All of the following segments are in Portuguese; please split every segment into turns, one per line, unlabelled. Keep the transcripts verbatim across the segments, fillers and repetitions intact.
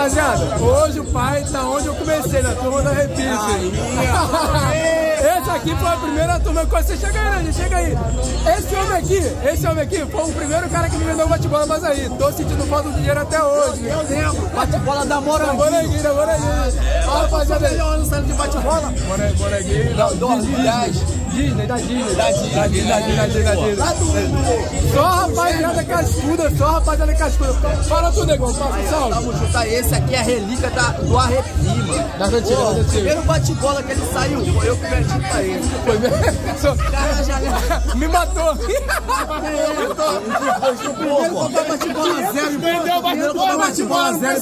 Rapaziada, hoje o pai tá onde eu comecei, na turma da Repique. Esse aqui foi a primeira turma. Você chega aí, Nandinho, chega aí. Esse homem aqui, esse homem aqui foi o primeiro cara que me vendeu o bate-bola, mas aí, tô sentindo falta do dinheiro até hoje. Eu lembro, bate-bola da Moranguinho. Moranguinho, da Moranguinho. Ó, rapaziada aí. Olha saindo de bate-bola. Moranguinho, da Disney, da Disney. Da Disney, da Disney, da Disney, da Disney, da Disney. Só rapaziada cascuda, só rapaziada cascuda. Fala tudo, negão, fala, salve.
Vamos chutar, esse aqui é a relíquia da, do Arrepia, mano.
Das antigas, das antigas.
O primeiro bate-bola que ele saiu, foi eu que meti pra ele.
Foi mesmo?
Cara, já...
Me matou.
O primeiro botar bate-bola zero.
Vendeu
o bate-bola zero.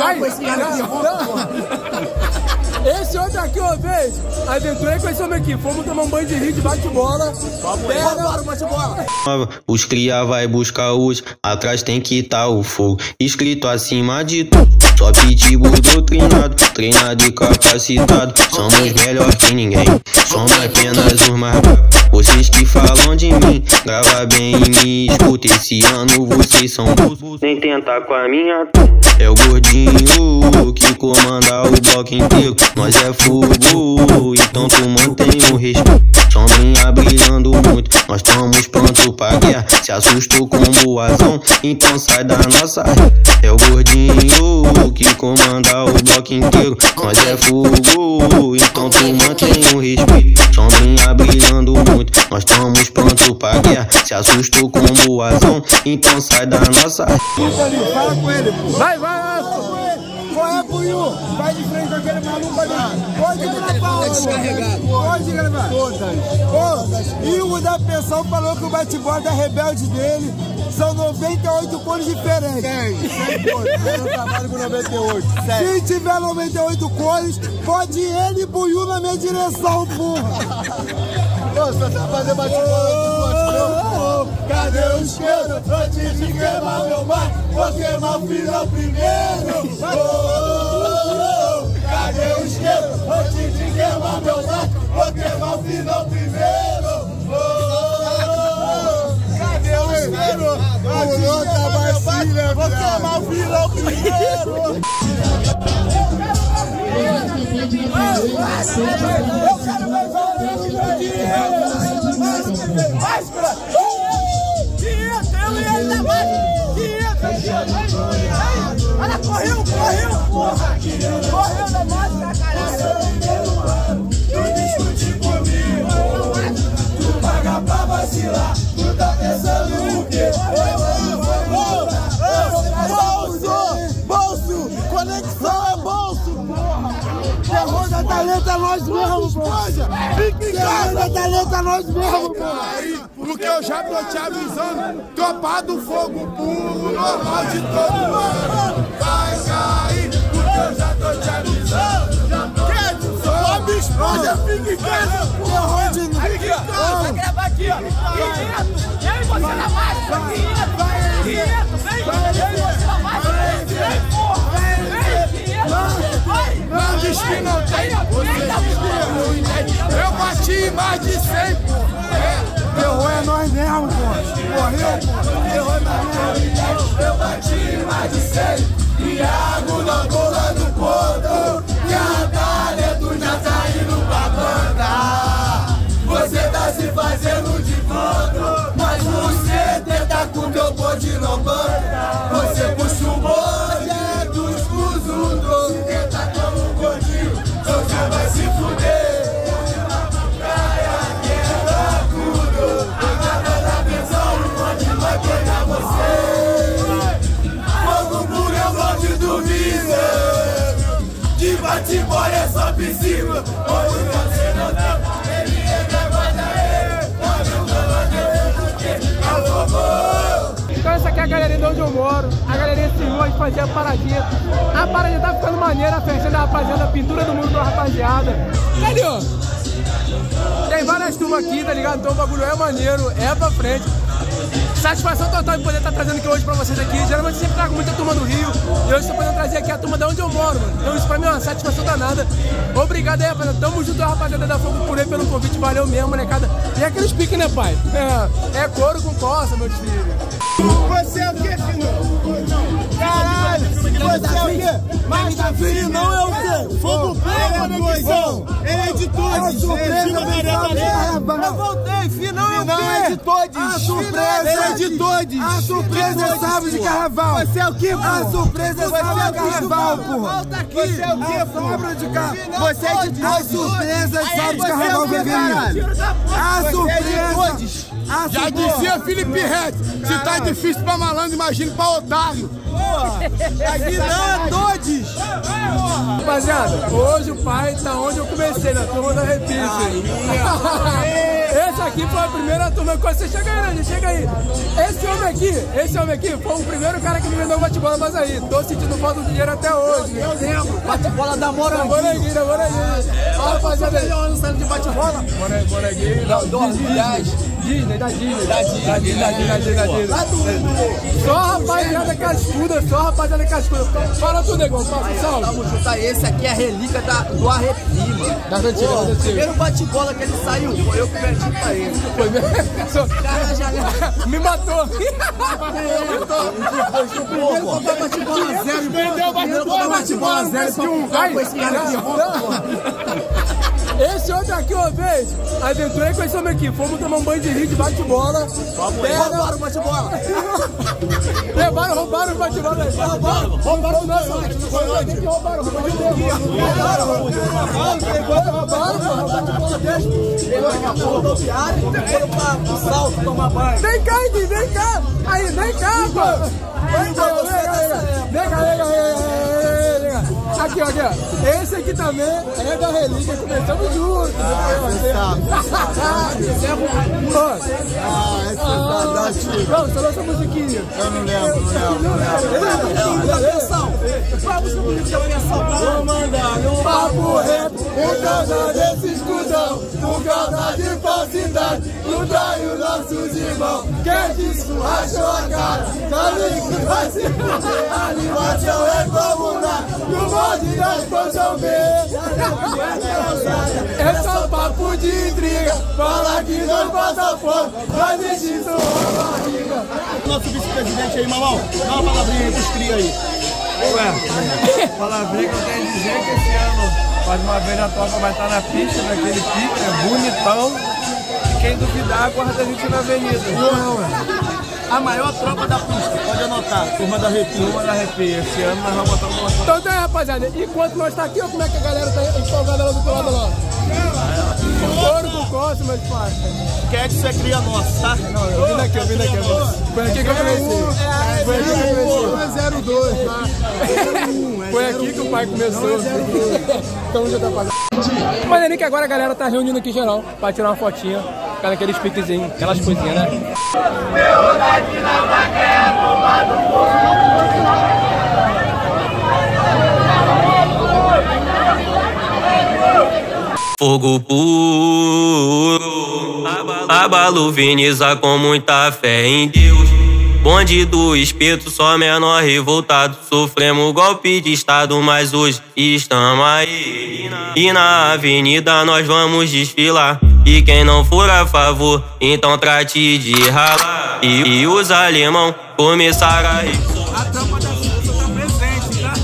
Esse outro aqui, uma vez, aventurei com esse homem aqui. Fomos tomar um banho de rio de bate-bola.
Pega o bate-bola.
Os cria vai buscar os, atrás tem que tá o fogo. Escrito acima de tudo, só pitbull doutrinado, treinado e capacitado. Somos melhor que ninguém, somos apenas os mais bravos. Vocês que falam de mim, grava bem e me escuta. Esse ano vocês são burros, nem tentar com a minha. É o gordinho que comanda o bloco inteiro. Nós é fogo, então tu mantém o respeito. Sombrinha brilhando muito, nós estamos prontos pra guerra. Se assustou com boazão, então sai da nossa reta. É o gordinho que comanda o bloco inteiro. Nós é fogo, então tu mantém o respeito. Sombrinha brilhando muito, nós estamos prontos pra guerra. Se assustou com boazão, então sai da nossa reta.
Fala com ele, vai, vai, vai. Qual é, Punho? Vai de frente com aquele maluco ali. Pode gravar,
descarregado.
Pode gravar. Todas. Oh, e o da pensão falou que o bate-bola da rebelde dele são noventa e oito cores diferentes. Tem, tem cores. Eu trabalho com noventa e oito. Se tiver noventa e oito cores, pode ir ele e Punho na minha direção, porra. Ô, você vai fazer bate-bola de cadê o isqueiro? Antes de queimar meu mar, vou queimar o filho primeiro. Oh, cadê o isqueiro? Antes de queimar meu mar, vou queimar o filho primeiro. Oh, cadê o isqueiro? Antes de queimar meu mar, vou queimar o filho primeiro. Eu quero mais mais pra quinhentos, eu ia dar mais quinhentos. Olha, correu, correu, porra. Correu da moto pra caralho. Tu discute comigo, tu paga pra vacilar. Tu tá pensando o quê? Bolso, bolso, conexão é bolso, porra. Terror da talenta é nós mesmo, porra. Fica em casa, talenta é nós mesmo, porra. Porque eu já tô te avisando, tropa do fogo puro, normal de todo mundo. Vai cair, porque eu já tô te avisando. Quieto, só me esposa, fica em casa, porra. Fica em casa, vai gravar aqui, ó. quinhentos, e aí você na máquina, quinhentos, quinhentos, vem, vem você na máquina, vem, porra, vem, quinhentos, vai. Não diz que não tem, eu bati mais de cem, porra. É. Terror é nós mesmo, pô. Morreu, pô. Terror é nós mesmo. Eu bati mais de cem. Iago na bola do ponto. E a talento já tá indo pra banda. Você tá se fazendo de tonto, mas você tenta com meu bonde não banda. Você puxa o bonde dos cuzos. Se tenta como um gordinho, você vai se fuder. De bate-bola é só piscina. Onde você não tá, ele entra, guarda ele. Onde eu tô, eu Então essa aqui é a galerinha de onde eu moro. A galerinha se uniu, a gente fazia a paradinha. A paradinha tá ficando maneira, a festa da rapaziada, a pintura do mundo da rapaziada. Ali, ó. Tem várias turmas aqui, tá ligado? Então o bagulho é maneiro, é pra frente. Satisfação total de poder estar trazendo aqui hoje pra vocês aqui. Geralmente sempre trago muita turma do Rio. E hoje estou podendo trazer aqui a turma de onde eu moro, mano. Então isso pra mim é uma satisfação danada. Obrigado aí, rapaziada. Tamo junto, rapaziada da Fogo Purê, pelo convite. Valeu mesmo, molecada. E aqueles piques, né, pai? É, é couro com coça, meus filhos. Você é o quê, filho? Caralho! Você é o quê? Vini não é o quê? Fogo pega, conexão. Ele é de todos. A surpresa eu voltei, Finão é o quê? Não é de todos. A surpresa é de todos. A surpresa é sábado de carnaval. Você é o quê, pô? A surpresa é sábado de carnaval, porra. Volta aqui. Você é o quê, pô? Sábado de carnaval. Você é de todos. A surpresa é sábado de carnaval, Veveninho. A surpresa. Já dizia Felipe Red, se tá difícil pra malandro, imagina pra otário. Aqui não é todos.
Rapaziada, hoje o pai tá onde eu comecei, na turma da Repite. Esse aqui foi a primeira turma. Você chega aí, Nani, chega aí. Esse homem aqui, esse homem aqui foi o primeiro cara que me vendeu o bate-bola, mas aí, tô sentindo falta do dinheiro até hoje. Eu lembro, bate-bola da Moranguinho. Moranguinho, da Moranguinho. Fala, rapaziada aí. Olha o saindo de bate-bola. Moranguinho, da Disney. Disney, da Disney, da Disney, da Disney, da Disney, da Disney. Só rapaziada cascuda, só rapaziada cascuda. Fala tu, negão, salve.
Vamos juntar, esse aqui é a relíquia da, do Arrepio, mano.
Das antigas, das
antigas. O primeiro bate-bola que ele saiu, foi eu que perdi pra ele.
Foi mesmo?
Cara, já
me matou.
O primeiro botar bate-bola zero.
Perdeu o bate-bola, bate-bola zero.
Tem um lugar com esse cara aqui.
Esse outro aqui, uma vez, aventurei com esse homem aqui. Fomos tomar um banho de rio de bate-bola.
Roubaram o bate-bola.
Levaram, roubaram o bate-bola. Roubaram, roubaram o nosso. Roubaram, roubaram. Roubaram, roubaram. Vem cá, Edi, vem cá. Aí, vem cá, pô. Vem cá, vem cá, vem cá, vem cá. Aqui, aqui, ó. Esse aqui também é da relíquia. Começamos juntos.
Ah, essa é da antiga.
Não, só nossa musiquinha.
Eu não lembro, não lembro.
Atenção. Vamos no livro da pensão.
Vou mandar um
Papo reto, por causa desse escudão, por causa de falsidade, não trai os nossos irmãos. Quer disso, rachou a cara, sabe que vai se fuder. A animação é comunal, no molde da expansão B. É só papo de intriga, fala que não passa fome, mas existe uma barriga.
Nosso vice-presidente aí, mamão, dá uma palavrinha aí pros cria aí.
Ué, palavrinha que eu tenho a dizer que esse ano, mais uma vez, a tropa vai estar na pista, naquele pique, é bonitão. E quem duvidar, aguarda a gente na avenida.
Não, ué. A maior tropa da pista, pode anotar, turma da Arrepio.
Turma da Arrepio, esse ano nós vamos botar uma...
Então tem, rapaziada, enquanto nós tá aqui, ó, como é que a galera tá empolgada lá do outro lado lá? Couro com costa, mas faz.
Quer ser cria nossa, tá?
Não, eu vim daqui, eu vim daqui. Foi aqui que eu comecei. Foi aqui que eu comecei.
zero dois, tá?
Foi aqui que o pai começou. Então já tá pagando. Maneirinho que agora a galera tá reunindo aqui geral pra tirar uma fotinha. Ficar naqueles piquezinhos, aquelas coisinhas, né?
Fogo puro, abalo Viniza com muita fé em Deus. Bonde do espeto, só menor revoltado. Sofremos golpe de estado, mas hoje estamos aí. E na avenida nós vamos desfilar. E quem não for a favor, então trate de ralar. E, e os alemão começaram a rir.
A tropa da Cesta tá presente, tá?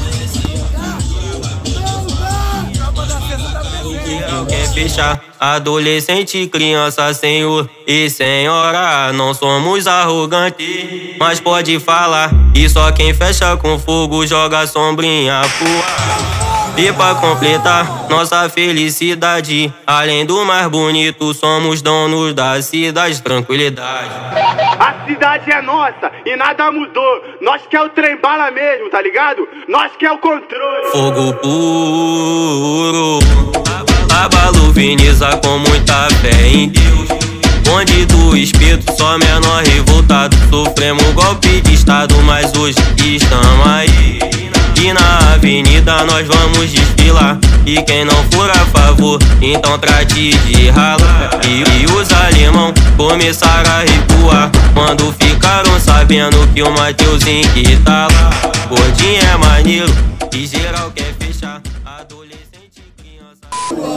A tropa da Cesta tá presente.
Quer fechar? Adolescente, criança, senhor e senhora, não somos arrogantes, mas pode falar. E só quem fecha com fogo joga sombrinha pro ar. E pra completar nossa felicidade, além do mais bonito, somos donos da cidade, tranquilidade.
A cidade é nossa e nada mudou. Nós quer o trem bala mesmo, tá ligado? Nós quer o controle.
Fogo puro, abalo Viniza com muita fé em Deus. Bonde do espeto, só menor revoltado. Sofremos golpe de estado, mas hoje estamos aí. E na avenida nós vamos desfilar. E quem não for a favor, então trate de ralar. E, e os alemão começaram a recuar quando ficaram sabendo que o Mateuzinho que tá lá. Gordinho é maneiro e geral quer fechar. Adolescente, criança.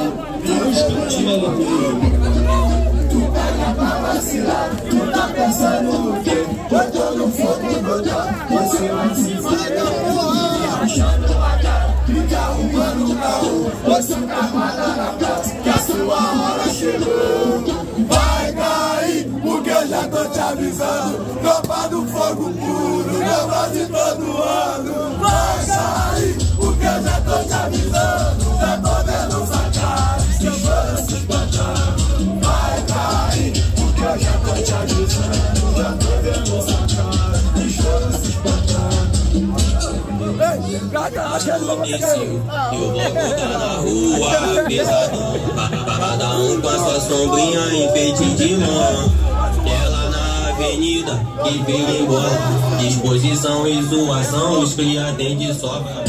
Tu tá pensando o quê? Eu tô no fogo do dó, você vai se vai dar porra. Achando a cara. bonde arrumando o carro. Posto camada na praça, que a sua hora chegou. Vai cair, porque eu já tô te avisando. Tropa do fogo puro, meu base todo ano. Vai cair, porque eu já tô te avisando. Já tô vendo sacar, que choro se espantar. Vai cair, porque eu já tô te avisando. Já tô vendo sacar, que choro se espantar.
Eu vou botar na rua, pesadão. Cada um com a sua sombrinha, enfeite de mão. Ela na avenida, que veio embora. Disposição e zoação, os cria tem de sobra.